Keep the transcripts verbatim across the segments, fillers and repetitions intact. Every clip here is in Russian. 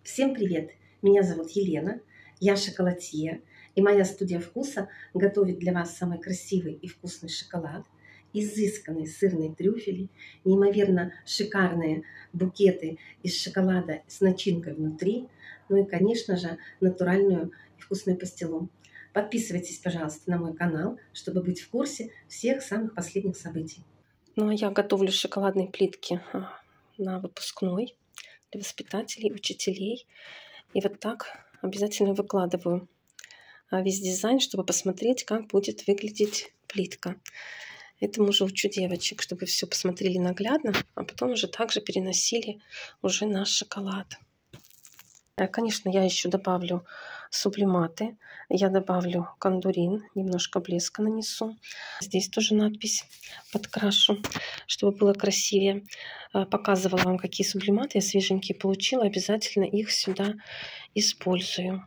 Всем привет! Меня зовут Елена, я шоколадье, и моя студия вкуса готовит для вас самый красивый и вкусный шоколад, изысканные сырные трюфели, неимоверно шикарные букеты из шоколада с начинкой внутри, ну и, конечно же, натуральную и вкусную пастилу. Подписывайтесь, пожалуйста, на мой канал, чтобы быть в курсе всех самых последних событий. Ну а я готовлю шоколадные плитки на выпускной для воспитателей, учителей. И вот так обязательно выкладываю весь дизайн, чтобы посмотреть, как будет выглядеть плитка. Этому уже учу девочек, чтобы все посмотрели наглядно, а потом уже также переносили уже на шоколад. Конечно, я еще добавлю сублиматы, я добавлю кондурин, немножко блеска нанесу. Здесь тоже надпись подкрашу, чтобы было красивее. Показывала вам, какие сублиматы я свеженькие получила. Обязательно их сюда использую.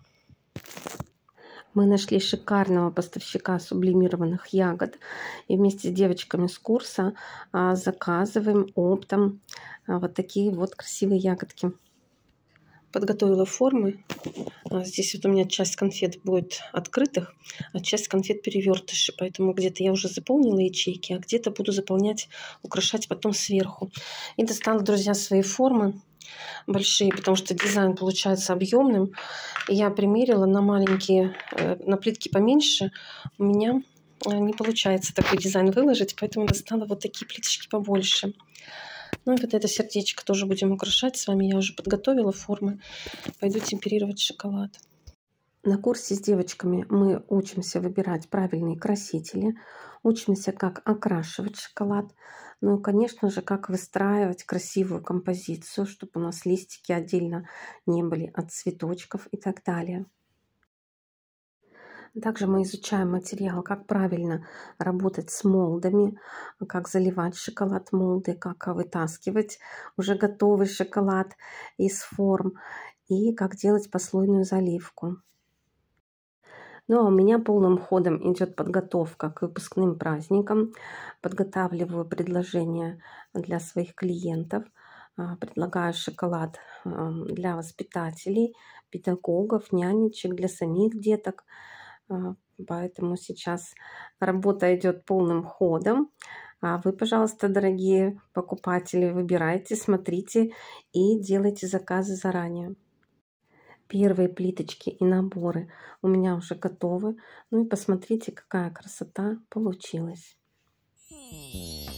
Мы нашли шикарного поставщика сублимированных ягод. И вместе с девочками с курса заказываем оптом вот такие вот красивые ягодки. Подготовила формы. Здесь вот у меня часть конфет будет открытых, а часть конфет перевертыши. Поэтому где-то я уже заполнила ячейки, а где-то буду заполнять, украшать потом сверху. И достала, друзья, свои формы большие, потому что дизайн получается объемным. И я примерила на маленькие, на плитки поменьше. У меня не получается такой дизайн выложить, поэтому достала вот такие плиточки побольше. Ну и вот это сердечко тоже будем украшать с вами. Я уже подготовила формы. Пойду темперировать шоколад. На курсе с девочками мы учимся выбирать правильные красители. Учимся, как окрашивать шоколад. Ну и, конечно же, как выстраивать красивую композицию, чтобы у нас листики отдельно не были от цветочков и так далее. Также мы изучаем материал, как правильно работать с молдами, как заливать шоколад в молды, как вытаскивать уже готовый шоколад из форм и как делать послойную заливку. Ну а у меня полным ходом идет подготовка к выпускным праздникам. Подготавливаю предложения для своих клиентов. Предлагаю шоколад для воспитателей, педагогов, нянечек, для самих деток. Поэтому сейчас работа идет полным ходом. А вы, пожалуйста, дорогие покупатели, выбирайте, смотрите и делайте заказы заранее. Первые плиточки и наборы у меня уже готовы. Ну и посмотрите, какая красота получилась.